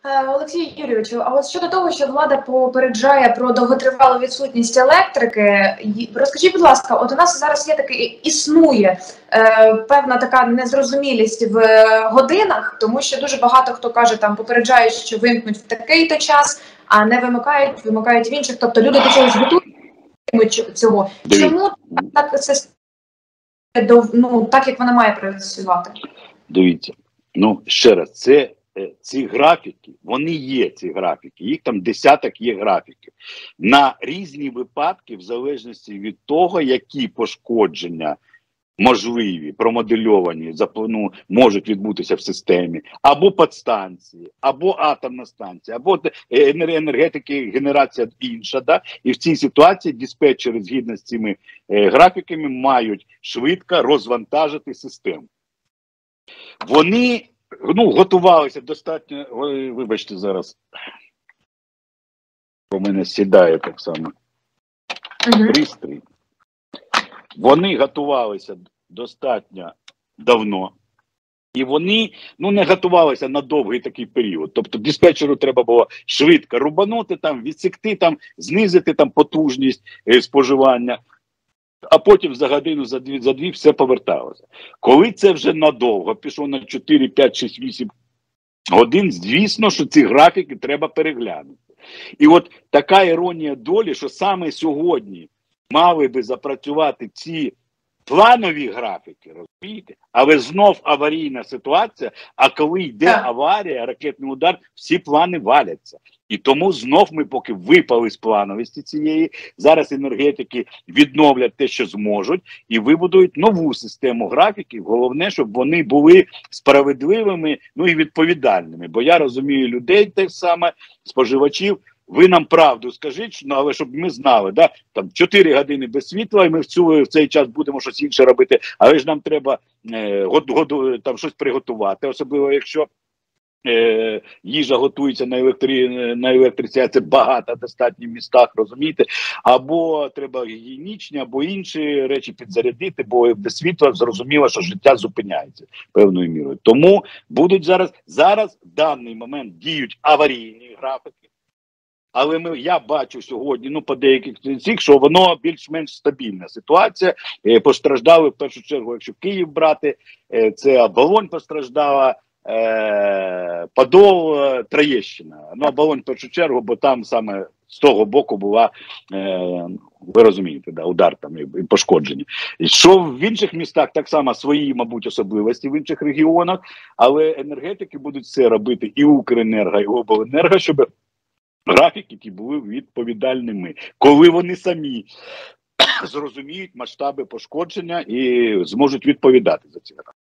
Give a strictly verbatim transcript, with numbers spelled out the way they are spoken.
Олексію Юрійовичу, а от щодо того, що влада попереджає про довготривалу відсутність електрики, розкажіть, будь ласка, от у нас зараз є таке, існує е, певна така незрозумілість в годинах, тому що дуже багато хто каже, там попереджають, що вимкнуть в такий-то час, а не вимикають, вимикають в інших. Тобто люди до чогось готують цього. Чому так це ну, так, як вона має працювати? Дивіться, ну ще раз, це ці графіки, вони є, ці графіки, їх там десяток є графіків. На різні випадки, в залежності від того, які пошкодження можливі, промодельовані, ну, можуть відбутися в системі, або підстанції, або атомна станція, або енергетики, генерація інша. Да? І в цій ситуації диспетчери, згідно з цими е, графіками, мають швидко розвантажити систему. Вони ну, готувалися достатньо, ой, вибачте, зараз у мене сідає так само uh-huh. пристрій. Вони готувалися достатньо давно, і вони ну, не готувалися на довгий такий період. Тобто диспетчеру треба було швидко рубанути, там, відсікти, там, знизити там, потужність е, споживання, а потім за годину, за дві, за дві все поверталося. Коли це вже надовго, пішло на чотири, п'ять, шість, вісім годин, звісно, що ці графіки треба переглянути. І от така іронія долі, що саме сьогодні мали би запрацювати ці планові графіки, розумієте? Але знов аварійна ситуація, а коли йде аварія, ракетний удар, всі плани валяться. І тому знов ми поки випали з плановості цієї, зараз енергетики відновлять те, що зможуть, і вибудують нову систему графіків. Головне, щоб вони були справедливими, ну і відповідальними. Бо я розумію людей так само, споживачів. Ви нам правду скажіть, ну, але щоб ми знали, да? Там чотири години без світла, і ми в, цю, в цей час будемо щось інше робити, але ж нам треба е, год, год, там щось приготувати, особливо якщо е, їжа готується на, електри, на електриці, а це багато достатньо в містах, розумієте, або треба гігієнічні, або інші речі підзарядити, бо без світла зрозуміло, що життя зупиняється певною мірою. Тому будуть зараз, зараз в даний момент діють аварійні графіки. Але ми, я бачу сьогодні, ну, по деяких цих, що воно більш-менш стабільна ситуація. Е, постраждали, в першу чергу, якщо Київ брати, е, це Оболонь постраждала, е, Подол, е, Троєщина. Ну, Оболонь в першу чергу, бо там саме з того боку була, е, ви розумієте, да, удар там і, і пошкодження. І що в інших містах так само свої, мабуть, особливості в інших регіонах, але енергетики будуть все робити, і Укренерго, і Обленерго, щоб графіки, які були відповідальними, коли вони самі зрозуміють масштаби пошкодження і зможуть відповідати за ці графіки.